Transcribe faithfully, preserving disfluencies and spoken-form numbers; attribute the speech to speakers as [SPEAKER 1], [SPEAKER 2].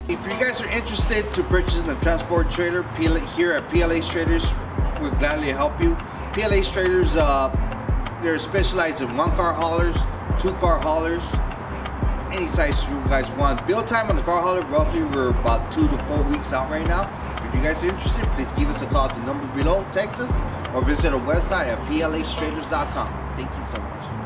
[SPEAKER 1] If you guys are interested to purchasing a transport trailer here at P L H Trailers, we'll gladly help you. P L H Trailers, uh, they're specialized in one car haulers, two car haulers, any size you guys want. Build time on the car hauler, roughly we're about two to four weeks out right now. If you guys are interested, please give us a call at the number below, text us, or visit our website at P L H trailers dot com. Thank you so much.